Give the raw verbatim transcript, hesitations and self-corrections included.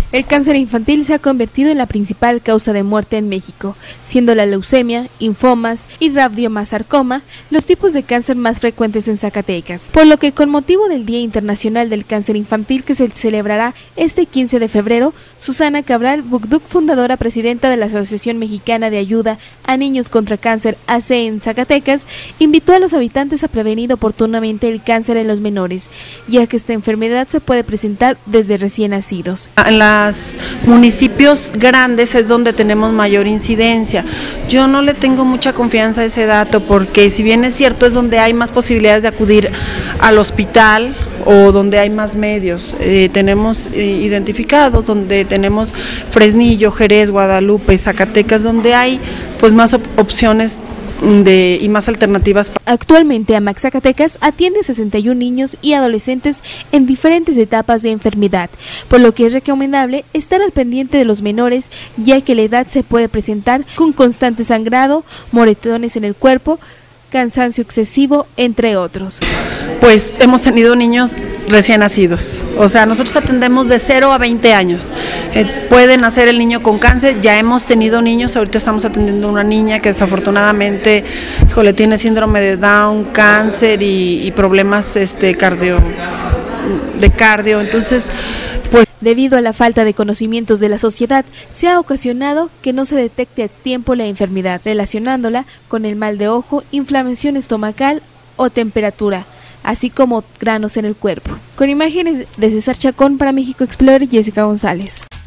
El cáncer infantil se ha convertido en la principal causa de muerte en México, siendo la leucemia, linfomas y radiomasarcoma los tipos de cáncer más frecuentes en Zacatecas, por lo que con motivo del Día Internacional del Cáncer Infantil que se celebrará este quince de febrero, Susana Cabral Bucduc, fundadora presidenta de la Asociación Mexicana de Ayuda a Niños contra Cáncer A C E en Zacatecas, invitó a los habitantes a prevenir oportunamente el cáncer en los menores, ya que esta enfermedad se puede presentar desde recién nacidos. En los municipios grandes es donde tenemos mayor incidencia. Yo no le tengo mucha confianza a ese dato porque si bien es cierto es donde hay más posibilidades de acudir al hospital o donde hay más medios. Eh, tenemos eh, identificados donde tenemos Fresnillo, Jerez, Guadalupe, Zacatecas, donde hay pues más op opciones De, y más alternativas. Actualmente AMAC Zacatecas atiende a sesenta y un niños y adolescentes en diferentes etapas de enfermedad, por lo que es recomendable estar al pendiente de los menores, ya que la edad se puede presentar con constante sangrado, moretones en el cuerpo, cansancio excesivo, entre otros. Pues hemos tenido niños recién nacidos, o sea, nosotros atendemos de cero a veinte años, eh, puede nacer el niño con cáncer, ya hemos tenido niños, ahorita estamos atendiendo a una niña que desafortunadamente, híjole, tiene síndrome de Down, cáncer y, y problemas este, cardio, de cardio, entonces, pues... Debido a la falta de conocimientos de la sociedad, se ha ocasionado que no se detecte a tiempo la enfermedad, relacionándola con el mal de ojo, inflamación estomacal o temperatura, así como granos en el cuerpo. Con imágenes de César Chacón para México Explorer, Jessica González.